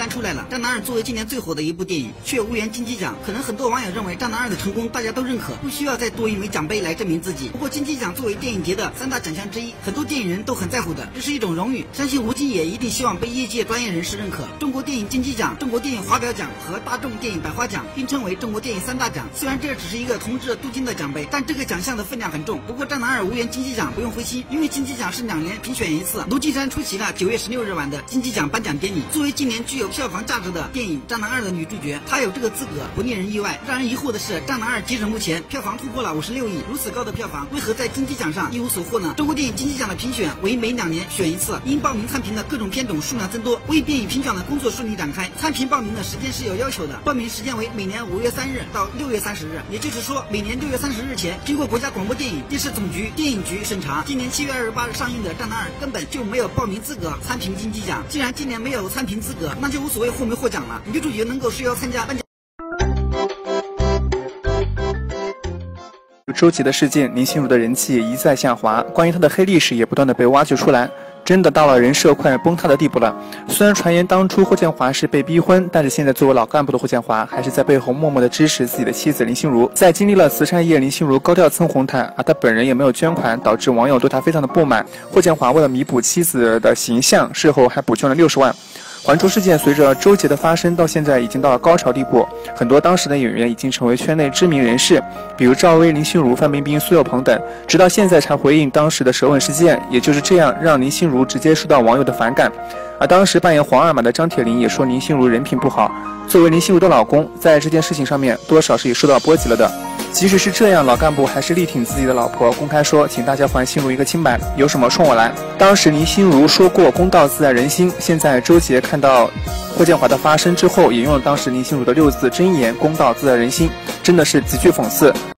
单出来了。战狼2作为今年最火的一部电影，却无缘金鸡奖。可能很多网友认为战狼2的成功大家都认可，不需要再多一枚奖杯来证明自己。不过金鸡奖作为电影节的3大奖项之一，很多电影人都很在乎的，这是一种荣誉。相信吴京也一定希望被业界专业人士认可。中国电影金鸡奖、中国电影华表奖和大众电影百花奖并称为中国电影3大奖。虽然这只是一个铜制镀金的奖杯，但这个奖项的分量很重。不过战狼2无缘金鸡奖不用灰心，因为金鸡奖是2年评选一次。卢靖姗出席了9月16日晚的金鸡奖颁奖典礼。作为今年具有票房价值的电影《战狼2》的女主角，她有这个资格不令人意外。让人疑惑的是，《战狼2》截止目前票房突破了56亿，如此高的票房为何在金鸡奖上一无所获呢？中国电影金鸡奖的评选为每2年选一次，因报名参评的各种片种数量增多，为便于评奖的工作顺利展开，参评报名的时间是有要求的，报名时间为每年5月3日到6月30日，也就是说每年6月30日前经过国家广播电影电视总局电影局审查。今年7月28日上映的《战狼2》根本就没有报名资格参评金鸡奖。既然今年没有参评资格，那就无所谓获没获奖了。女主角能够受邀参加颁奖。 周杰的事件，林心如的人气也一再下滑，关于她的黑历史也不断的被挖掘出来，真的到了人设快崩塌的地步了。虽然传言当初霍建华是被逼婚，但是现在作为老干部的霍建华还是在背后默默的支持自己的妻子林心如。在经历了慈善夜林心如高调蹭红毯，而他本人也没有捐款，导致网友对他非常的不满。霍建华为了弥补妻子的形象，事后还补捐了60万。还珠事件随着周杰的发生，到现在已经到了高潮地步，很多当时的演员已经成为圈内知名人士，比如赵薇、林心如、范冰冰、苏有朋等，直到现在才回应当时的舌吻事件。也就是这样，让林心如直接受到网友的反感。而当时扮演皇二马的张铁林也说林心如人品不好，作为林心如的老公，在这件事情上面多少是也受到波及了的。即使是这样，老干部还是力挺自己的老婆，公开说请大家还心如一个清白，有什么冲我来。当时林心如说过公道自在人心，现在周杰看到霍建华的发声之后，也用了当时林心如的6字真言公道自在人心，真的是极具讽刺。